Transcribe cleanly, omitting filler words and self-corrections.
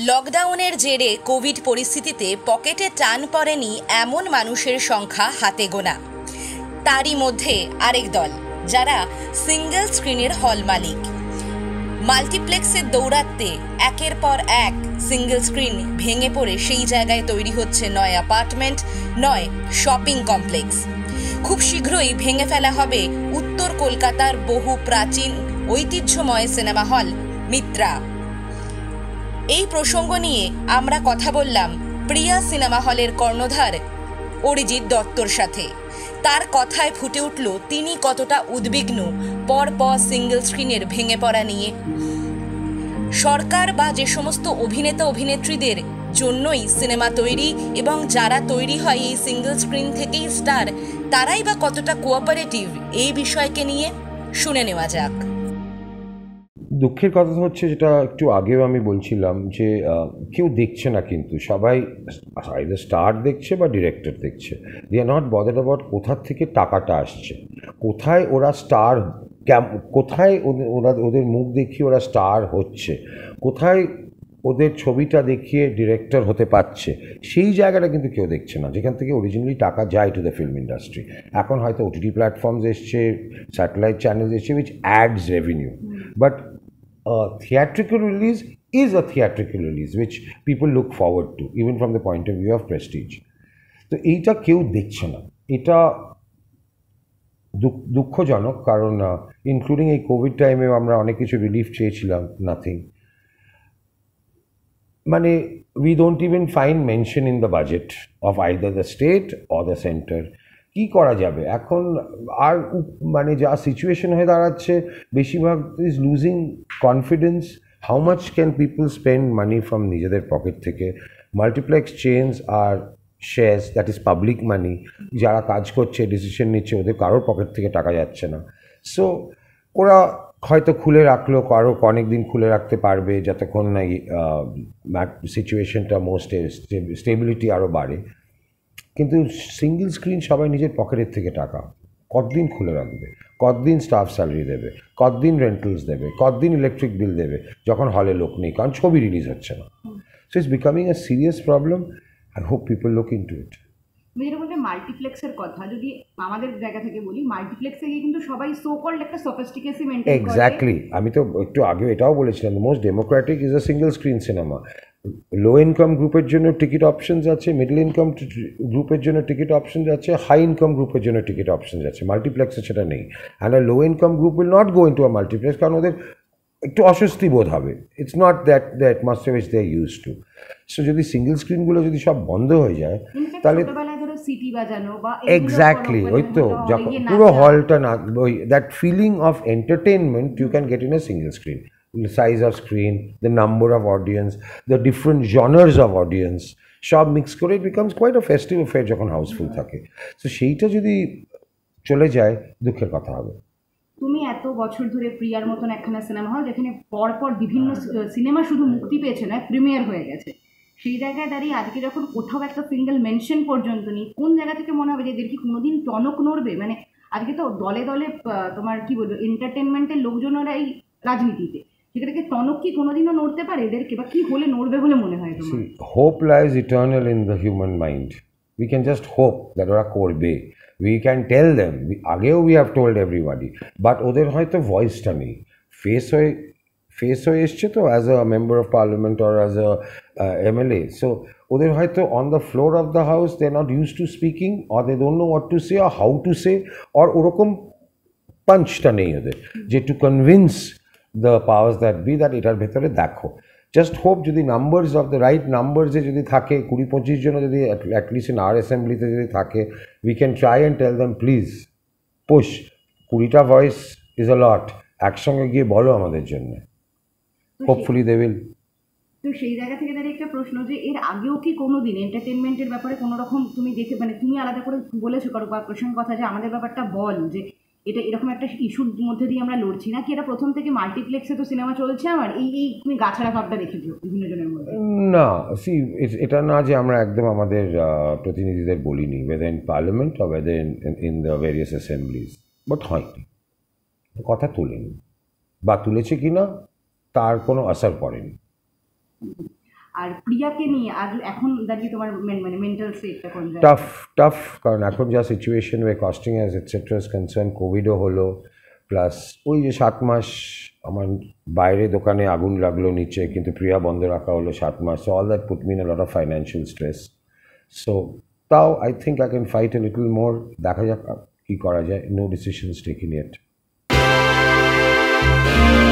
লকডাউনের জেরে কোভিড পরিস্থিতিতে পকেটে টান পড়েনি এমন মানুষের সংখ্যা হাতে গোনা। তারই মধ্যে আরেক দল, যারা সিঙ্গেল স্ক্রিনের হল মালিক। মাল্টিপ্লেক্সের দৌরাত্মে একের পর এক সিঙ্গেল স্ক্রিন ভেঙে পড়ে সেই জায়গায় তৈরি হচ্ছে নয় অ্যাপার্টমেন্ট, নয় শপিং কমপ্লেক্স। খুব শীঘ্রই ভেঙে ফেলা হবে উত্তর কলকাতার বহু প্রাচীন ঐতিহ্যময় সিনেমা হল মিত্রা। এই প্রসঙ্গ নিয়ে আমরা কথা বললাম প্রিয়া সিনেমা হলের কর্ণধার অরিজিৎ দত্তর সাথে। তার কথায় ফুটে উঠল তিনি কতটা উদ্বিগ্ন পরপর সিঙ্গেল স্ক্রিনের ভেঙে পড়া নিয়ে। সরকার বা যে সমস্ত অভিনেতা অভিনেত্রীদের জন্যই সিনেমা তৈরি এবং যারা তৈরি হয় এই সিঙ্গেল স্ক্রিন থেকেই স্টার, তারাই বা কতটা কোঅপারেটিভ এই বিষয়কে নিয়ে শুনে নেওয়া যাক। দুঃখের কথা হচ্ছে, যেটা একটু আগেও আমি বলছিলাম, যে কেউ দেখছে না, কিন্তু সবাই আইদার স্টার দেখছে বা ডিরেক্টর দেখছে। They are not bothered about কোথা থেকে টাকাটা আসছে, কোথায় ওরা স্টার, কোথায় ওদের মুখ দেখিয়ে ওরা স্টার হচ্ছে, কোথায় ওদের ছবিটা দেখিয়ে ডিরেক্টর হতে পারছে, সেই জায়গাটা কিন্তু কেউ দেখছে না, যেখান থেকে অরিজিনালি টাকা যায় টু দ্য ফিল্ম ইন্ডাস্ট্রি। এখন হয়তো ওটিটি প্ল্যাটফর্মস এসছে, স্যাটেলাইট চ্যানেলস এসছে, which ads revenue, but theatrical release is a theatrical release which people look forward to, even from the point of view of prestige. তো এইটা কেউ দেখছে না, এটা দুঃখজনক। কারণ ইনক্লুডিং এই কোভিড টাইমেও আমরা অনেক কিছু রিলিফ চেয়েছিলাম, নাথিং। মানে we don't even find mention in the budget of either the state or the center. কি করা যাবে এখন? আর মানে যা সিচুয়েশন হয়ে দাঁড়াচ্ছে, বেশিরভাগ is losing confidence. How much can people spend money from নিজেদের পকেট থেকে? মাল্টিপ্লেক্স চেইনস আর shares, that is public money. যারা কাজ করছে, ডিসিশন নিচ্ছে, ওদের কারোর পকেট থেকে টাকা যাচ্ছে না। সো ওরা হয়তো খুলে রাখলো, কারো অনেক দিন খুলে রাখতে পারবে যতক্ষণ না সিচুয়েশনটা মোস্ট স্টেবিলিটি আরও বাড়ে। কিন্তু সিঙ্গেল স্ক্রিন সবাই নিজের পকেটের থেকে টাকা কতদিন খুলে রাখবে? কতদিন স্টাফ স্যালারি দেবে? কতদিন রেন্টালস দেবে? কতদিন ইলেকট্রিক বিল দেবে যখন হলে লোক নেই, কারণ ছবি রিলিজ হচ্ছে না? So it's becoming a serious problem. I hope people look into it. যেটা বলতে মাল্টিপ্লেক্সের কথা, যদি আমাদের জায়গা থেকে বলি, মাল্টিপ্লেক্সে গিয়ে কিন্তু সবাই সো কল্ড একটা সফিস্টিকেসি মেইনটেইন করে। এক্স্যাক্টলি, আমি তো একটু আগেও এটাও বলেছিলাম, the most democratic is a single screen cinema. Low income গ্রুপের জন্য টিকিট অপশনস আছে, মিডল ইনকাম গ্রুপের জন্য টিকিট অপশনস আছে, হাই ইনকাম গ্রুপের জন্য টিকিট অপশনস আছে। মাল্টিপ্লেক্সে সেটা নেই। And a low income group will not go into a multiplex, কারণ ওদের একটু অস্বস্তি বোধ হবে। It's not that the atmosphere which they are use to. So যদি সিঙ্গেল স্ক্রিনগুলো যদি সব বন্ধ হয়ে যায়, তাহলে এক্স্যাক্টলি ওই তো যখন পুরো হলটা না, ওই that feeling of entertainment you can get in a single screen. The size of screen, the number of audience, the different genres of audience, সব মিক্স করে it becomes quite a festive affair যখন housefull থাকে। So সেইটা যদি চলে যায়, দুঃখের কথা হবে। তুমি এত বছর ধরে প্রিয়ার মতন একখানা সিনেমা হল, যেখানে পরপর বিভিন্ন সিনেমা শুধু মুক্তি পেয়েছে না, প্রিমিয়ার হয়ে গেছে, সেই জায়গায় দাঁড়িয়ে আজকে যখন কোথাও একটা সিঙ্গেল মেনশন পর্যন্ত নেই, কোন জায়গা থেকে মনে হবে যে এদের কি কোনোদিন টনক নড়বে? মানে আজকে তো দলে দলে তোমার কি বলবো, এন্টারটেনমেন্টের লোকজনেরাই রাজনীতিতে, সেটাকে টনক কি কোনোদিনও নড়তে পারে এদেরকে, বা কি হলে নড়বে বলে মনে হয় তোমার? Hope lies eternal in the human mind. We can just hope that ওরা করবে। উই ক্যান টেল দেম, আগেও we have told everybody, but ওদের হয়তো ভয়েসটা নেই। ফেস হয়ে এসছে তো as a member of parliament or as a MLA. So ওদের হয়তো on the floor of the house they are not use to speaking, or they don't know what to say or how two say, or ওরকম পাঞ্চটা নেই ওদের যে to convince the powers that be that এটার ভেতরে দেখো। Just hope যদি numbers of the right নাম্বারসে যদি থাকে, 20-25 জন যদি অ্যাটলিস্ট ইন আর অ্যাসেম্বলিতে যদি থাকে, we can try and tell them please push. 20টা ভয়েস ইজ আ লট, একসঙ্গে গিয়ে বলো আমাদের জন্য। Hopefully they will. তো সেই জায়গা থেকে দাঁড়িয়ে একটা প্রশ্ন, যে এর আগেও কি কোনো দিন এন্টারটেনমেন্টের ব্যাপারে কোনো রকম তুমি দেখে, মানে তুমি আলাদা করে বলেছো কারো বা প্রসঙ্গ কথা, যে আমাদের ব্যাপারটা বল, যে এটা এরকম একটা ইস্যুর মধ্যে দিয়ে আমরা লড়ছি না কি? এটা প্রথম থেকে মাল্টিপ্লেক্সে তো সিনেমা চলছে, আমার এই তুমি গাছাড়া ভাবটা দেখেছো বিভিন্ন জনের মধ্যে? না, সি এটা না যে আমরা একদম আমাদের প্রতিনিধিদের বলিনি, whether in parliament or whether in the various assemblies, but হয়নি, কথা তুলেনি, বা তুলেছে কিনা তার কোনো আসার পড়েনি। আর প্রিয়াকে নিয়ে আজ এখন দাঁড়িয়ে তোমার মেন্টাল স্টেটটা কোন জায়গায়? টাফ কারণ এখন যা situation way costing as etcetera is concern, কোভিডও হলো, প্লাস ওই যে 7 মাস আমার বাইরে দোকানে আগুন লাগলো নিচে, কিন্তু প্রিয়া বন্ধ রাখা হলো 7 মাস, so all that put me in a lot of financial stress. So তাও I think I can fight a little more, দেখা যাক কী করা যায়, নো ডিসিশনস টেকেন ইয়েট।